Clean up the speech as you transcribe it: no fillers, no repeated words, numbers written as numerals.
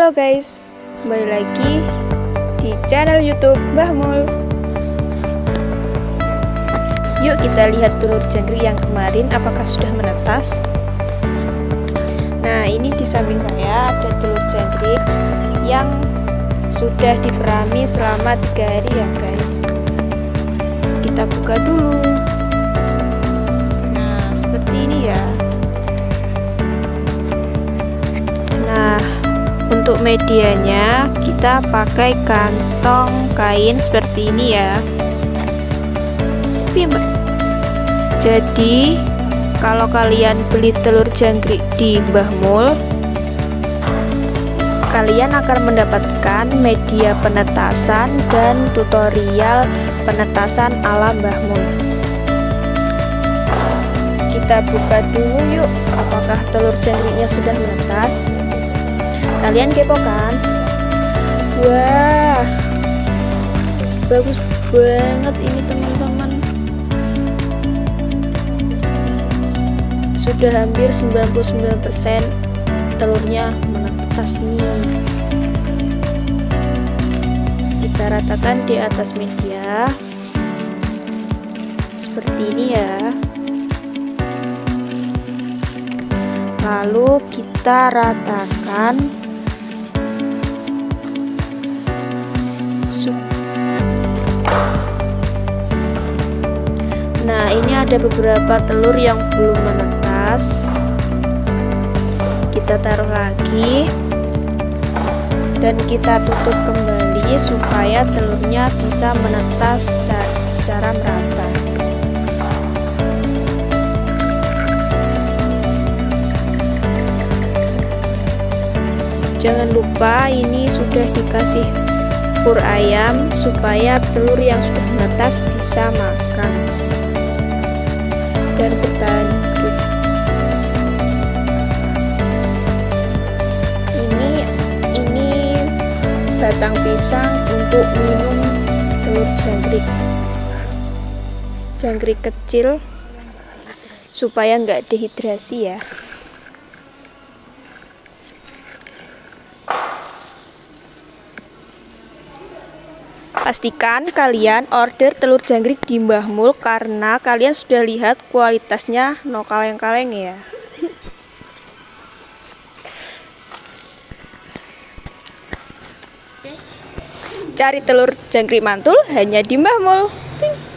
Halo guys, kembali lagi di channel YouTube Mbah Mul. Yuk kita lihat telur jangkrik yang kemarin apakah sudah menetas. Nah, ini di samping saya ada telur jangkrik yang sudah diperami selama 3 hari ya guys. Kita buka dulu. Nah, seperti ini ya. Nah, untuk medianya kita pakai kantong kain seperti ini ya. Jadi kalau kalian beli telur jangkrik di Mbah Mul, kalian akan mendapatkan media penetasan dan tutorial penetasan ala Mbah Mul. Kita buka dulu yuk, apakah telur jangkriknya sudah menetas. Kalian kepo kan? Wah, bagus banget ini teman-teman. Sudah hampir 99% telurnya menetas nih. Kita ratakan di atas media seperti ini ya. Lalu kita ratakan. Nah, ini ada beberapa telur yang belum menetas. Kita taruh lagi dan kita tutup kembali supaya telurnya bisa menetas secara merata. Jangan lupa ini sudah dikasih pur ayam supaya telur yang sudah menetas bisa makan dan bertahan hidup. Ini batang pisang untuk minum telur jangkrik kecil supaya nggak dehidrasi ya. Pastikan kalian order telur jangkrik di Mbah Mul karena kalian sudah lihat kualitasnya no kaleng-kaleng ya. Cari telur jangkrik mantul hanya di Mbah Mul.